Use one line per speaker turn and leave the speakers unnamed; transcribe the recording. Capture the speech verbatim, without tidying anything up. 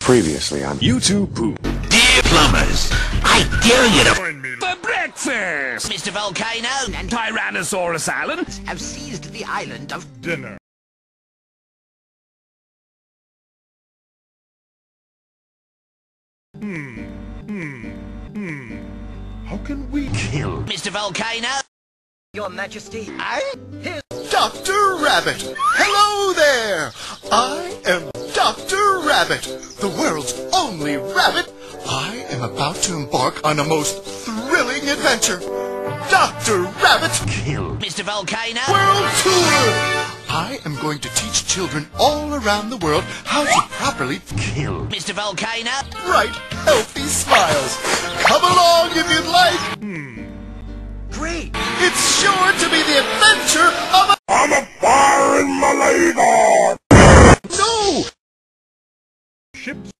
Previously on YouTube Poop.
Dear plumbers, I dare you to
Join me for breakfast!
Mister Volcano and
Tyrannosaurus Allen
have seized the island of
dinner. Hmm, hmm, hmm. How can we kill?
Mister Volcano.
Your Majesty,
I?
Doctor Rabbit! Hello there! I am Doctor Rabbit, the world's only rabbit. I am about to embark on a most thrilling adventure. Doctor Rabbit
Kill. Mister Volcano.
World Tour! I am going to teach children all around the world how to properly
Kill. Mister Volcano.
write healthy smiles. Come along if you'd like.
great!
It's sure to be the adventure of a...
I'm a fire in my leg on!
No!
Ships